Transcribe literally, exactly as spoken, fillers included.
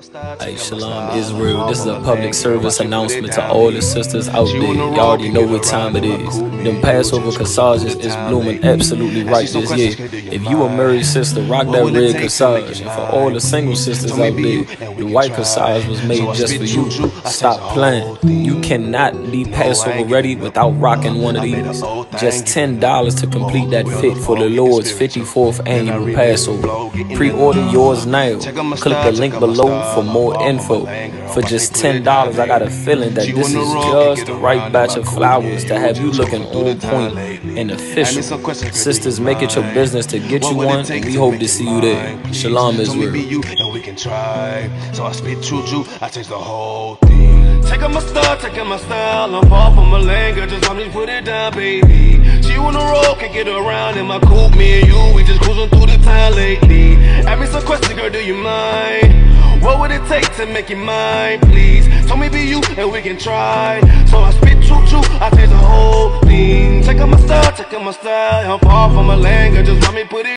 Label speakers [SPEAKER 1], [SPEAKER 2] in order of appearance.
[SPEAKER 1] Hey, Shalom Israel, this is a public service announcement to all the sisters out there. Y'all already know what time it is. Them Passover Corsages is blooming absolutely right this year. If you a married sister, rock that red corsage. And for all the single sisters out there, the white corsage was made just for you. Stop playing. You cannot be Passover ready without rocking one of these. Just ten dollars to complete that fit for the Lord's fifty-fourth annual Passover. Pre-order yours now. Click the link below for more info. For just ten dollars, I got a feeling that this is just the right batch of flowers to have you looking on point and official. Sisters, make it your business to get you one, and we hope to see you there. Shalom Israel.
[SPEAKER 2] So I spit juju, I change the whole thing. Taking my style, taking my style, I'm far from a language, just want me to put it down, baby. She on the road, can't get around in my coupe, me and you, we just cruising through the town lately. Ask me some questions, girl, do you mind? What would it take to make you mine, please? Tell me be you, and we can try. So I spit juju, I change the whole thing. Taking my style, taking my style, I'm far from a language, just want me to put it